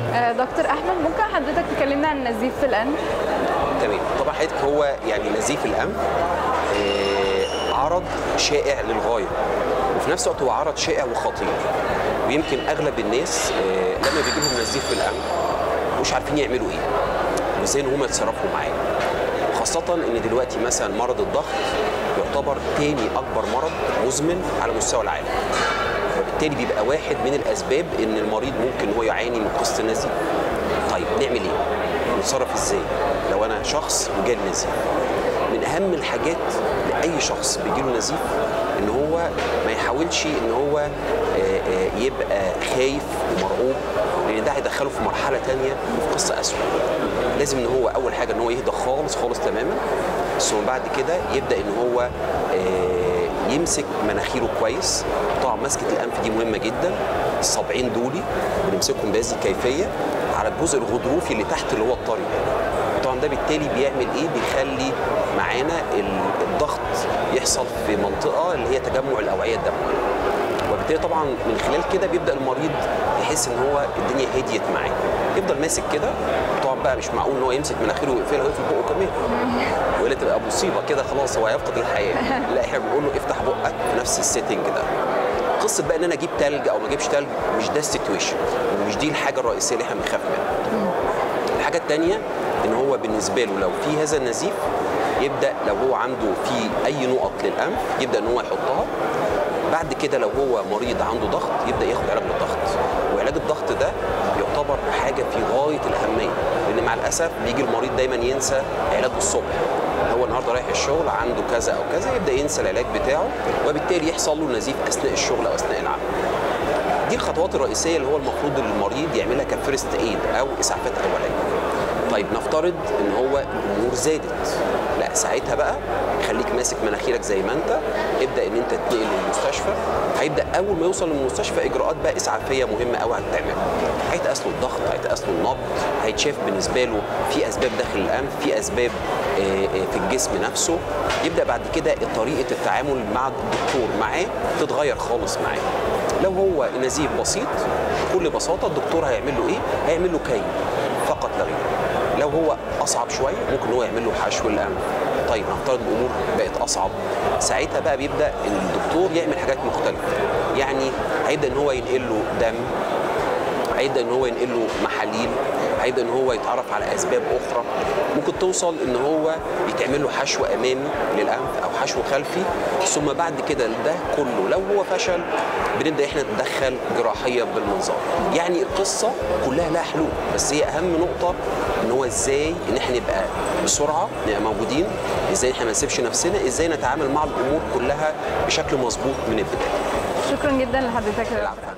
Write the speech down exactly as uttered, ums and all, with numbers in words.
دكتور احمد، ممكن حضرتك تكلمنا عن نزيف في الانف؟ تمام. طبعا حضرتك هو يعني نزيف الانف آه عرض شائع للغايه، وفي نفس الوقت هو عرض شائع وخطير، ويمكن اغلب الناس آه لما بيجي لهم نزيف في الانف مش عارفين يعملوا ايه وازاي ان هم يتصرفوا معاه، خاصه ان دلوقتي مثلا مرض الضغط يعتبر تاني اكبر مرض مزمن على مستوى العالم، وبالتالي بيبقى واحد من الاسباب ان المريض ممكن هو يعاني من قصه النزيف. طيب نعمل ايه؟ نتصرف ازاي لو انا شخص وجالي نزيف؟ من اهم الحاجات لاي شخص بيجيله نزيف ان هو ما يحاولش ان هو يبقى خايف ومرعوب، لان ده هيدخله في مرحله ثانيه وفي قصه اسوء. لازم ان هو اول حاجه ان هو يهدى خالص خالص تماما، ثم بعد كده يبدا ان هو يمسك مناخيره كويس. طبعا مسكه الانف دي مهمه جدا، الصابعين دولي بنمسكهم بهذه الكيفيه على الجزء الغضروفي اللي تحت اللي هو الطري. طبعا ده بالتالي بيعمل ايه؟ بيخلي معانا الضغط يحصل في منطقه اللي هي تجمع الاوعيه الدمويه، وبالتالي طبعا من خلال كده بيبدا المريض يحس ان هو الدنيا هديت معاه، يفضل ماسك كده. طبعا بقى مش معقول ان هو يمسك مناخيره ويقفلها ويقفل بقه كمان، ولا تبقى مصيبه كده خلاص هو هيفقد الحياه. لا، احنا بنقول له افتح بقك في نفس السيتنج ده. قصه بقى ان انا اجيب تلج او ما اجيبش تلج مش ده السيتويشن، ومش دي الحاجه الرئيسيه اللي احنا بنخاف منها. الحاجه الثانيه ان هو بالنسبه له لو في هذا النزيف يبدا لو هو عنده في اي نقط للانف يبدا ان هو يحطها. بعد كده لو هو مريض عنده ضغط يبدا ياخد علاج للضغط، وعلاج الضغط ده يعتبر حاجه في غايه الاهميه، لان مع الاسف بيجي المريض دايما ينسى علاجه الصبح. هو النهارده رايح الشغل عنده كذا او كذا، يبدا ينسى العلاج بتاعه، وبالتالي يحصل له نزيف اثناء الشغل او اثناء العمل. دي الخطوات الرئيسيه اللي هو المفروض المريض يعملها كفيرست ايد او اسعافات اوليه. طيب نفترض ان هو الامور زادت، لا ساعتها بقى خليك ماسك مناخيرك زي ما انت، ابدا ان انت تنقل للمستشفى. هيبدا اول ما يوصل للمستشفى اجراءات بقى اسعافيه مهمه قوي هتتعمل، هيتقاس له الضغط، هيتقاس له النبض، هيتشاف بالنسبه له في اسباب داخل الانف، في اسباب في الجسم نفسه. يبدا بعد كده طريقه التعامل مع الدكتور معاه تتغير خالص معاه. لو هو نزيف بسيط بكل بساطه الدكتور هيعمل له ايه؟ هيعمل له كي فقط لا غير. لو هو اصعب شويه ممكن هو يعمل له حشو الانف. طيب نفترض الامور بقت اصعب، ساعتها بقى بيبدا الدكتور يعمل حاجات مختلفه، يعني هيبدا ان هو ينقل له دم، هيبدا ان هو ينقل له محاليل، هيبدا ان هو يتعرف على اسباب اخرى. ممكن توصل ان هو يتعمل له حشو امامي للانف او حشو خلفي، ثم بعد كده ده كله لو هو فشل بنبدا احنا نتدخل جراحيا بالمنظار. يعني القصه كلها لها حلول، بس هي اهم نقطه ان هو ازاي ان احنا نبقى بسرعه نبقى موجودين، ازاي احنا ما نسيبش نفسنا، ازاي نتعامل مع الامور كلها بشكل مظبوط من البدايه. شكرا جدا لحضرتك.